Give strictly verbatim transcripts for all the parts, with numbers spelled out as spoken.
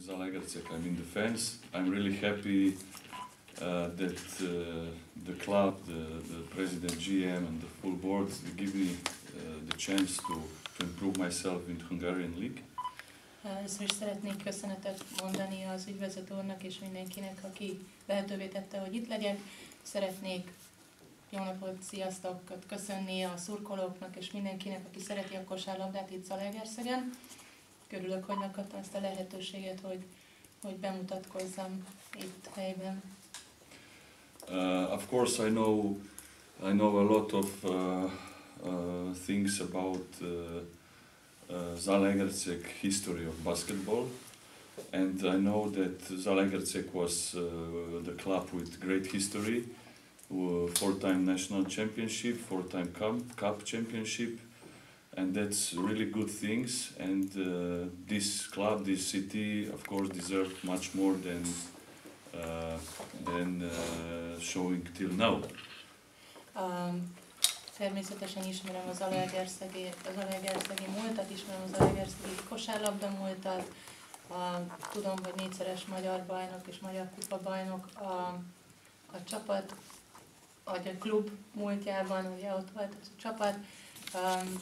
Zalaegerszeg, I mean the fans. I'm really happy uh, that uh, the club, the, the president, G M and the full board give me uh, the chance to, to improve myself in Hungarian League. Először is szeretnék köszönetet mondani az ügyvezető úrnak és mindenkinek, aki lehetővé tette, hogy itt legyek. Szeretnék jó napot, sziasztok, köszönni a szurkolóknak és mindenkinek, aki szereti a kosárlabdát itt Zalaegerszegen. Örülök, hogy megkaptam ezt a lehetőséget, hogy, hogy bemutatkozzam itt helyben. Uh, of course, I know, I know a lot of uh, uh, things about uh, uh, Zalaegerszeg history of basketball, and I know that Zalaegerszeg was uh, the club with great history, uh, four-time national championship, four-time cup, cup championship, and that's really good things. And uh, this club, this city, of course, deserves much more than uh, than uh, showing till now. Um, természetesen ismerem az Zalaegerszegi, az Zalaegerszegi múltat, ismerem az Zalaegerszegi kosárlabda múltat, uh, tudom, hogy négyszeres magyar bajnok és magyar kupa bajnok a, a csapat, vagy a klub múltjában, ugye ott volt ez a csapat. Um,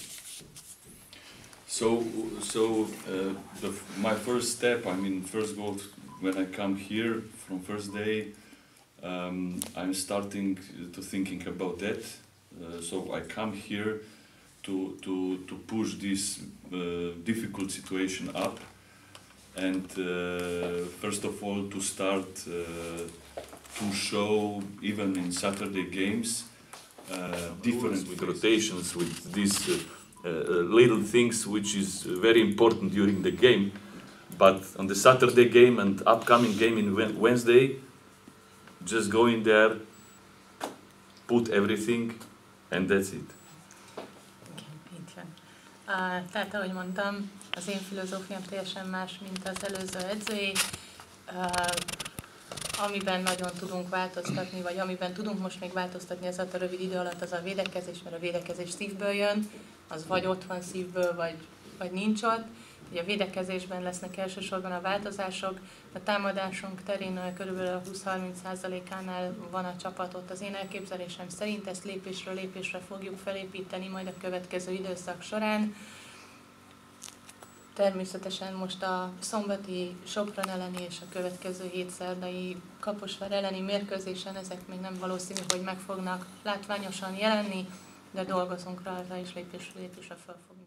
so, so uh, the, my first step, I mean, first goal when I come here from first day, um, I'm starting to thinking about that. Uh, so I come here to to to push this uh, difficult situation up, and uh, first of all to start uh, to show even in Saturday games. Uh, different with rotations, with these uh, uh, little things which is very important during the game, but on the Saturday game and upcoming game in Wednesday, just go in there, put everything, and that's it. Igen, uh, tehát ahogy mondtam, az én filozófiám teljesen más, mint az előző edzői. Uh, Amiben nagyon tudunk változtatni, vagy amiben tudunk most még változtatni ez a rövid idő alatt, az a védekezés, mert a védekezés szívből jön, az vagy ott van szívből, vagy, vagy nincs ott. Ugye a védekezésben lesznek elsősorban a változások, a támadásunk terén körülbelül a húsz-harminc százalékánál van a csapat ott. Az én elképzelésem szerint ezt lépésről lépésre fogjuk felépíteni majd a következő időszak során. Természetesen most a szombati Sopron elleni és a következő hét szerdai Kaposvár elleni mérkőzésen ezek még nem valószínű, hogy meg fognak látványosan jelenni, de dolgozunk rajta és lépésről lépésre fel fogunk.